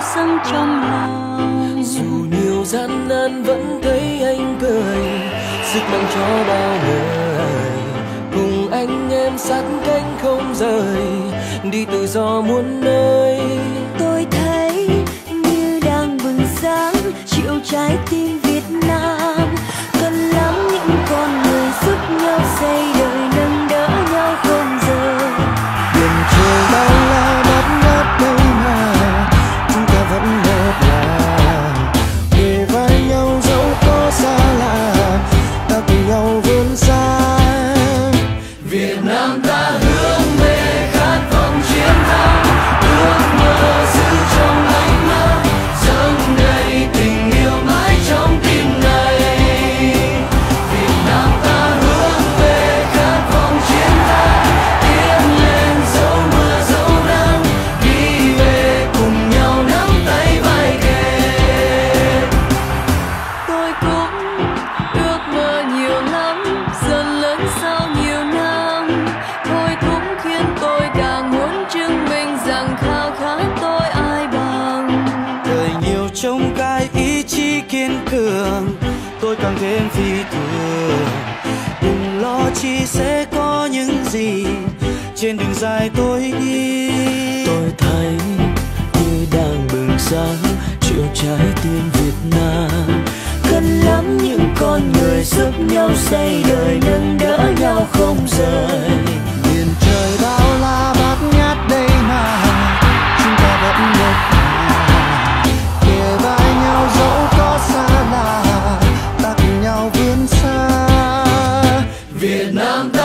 dâng trong lòng. Dù nhiều gian nan vẫn thấy anh cười, sức mang cho bao người. Cùng anh em sát cánh không rời, đi tự do muôn nơi. Tôi thấy như đang bừng sáng chiều trái tim Việt Nam. Cần lắm những con người giúp nhau xây đời, nâng đỡ nhau không rời. Biển trời bao la bát ngát đây mà chúng ta vẫn một là kề vai nhau dẫu có xa lạ, ta cùng nhau vươn xa. Việt Nam ta hướng về khát vọng chiến thắng, ước mơ giữ trong ánh mắt, dâng đầy tình yêu mãi trong tim này. Việt Nam ta hướng về khát vọng chiến thắng, tiến lên dẫu mưa dẫu nắng, đi về cùng nhau nắm tay vai kề. Tôi cũng ước mơ nhiều lắm, dần lớn sau nhiều năm. Thôi cũng khiến tôi càng muốn chứng minh rằng khao khát tôi ai bằng. Đời nhiều trông gai ý chí kiên cường, tôi càng thêm phi thường. Đừng lo chi sẽ có những gì trên đường dài tôi đi. Tôi thấy như đang bừng sáng chiều trái tim Việt Nam. Cần lắm những con người giúp nhau xây đời, nâng đỡ nhau không rời. Biển trời bao la bát ngát đây mà chúng ta vẫn một nhà, kề vai nhau dẫu có xa lạ, ta cùng nhau vươn xa. Việt Nam ta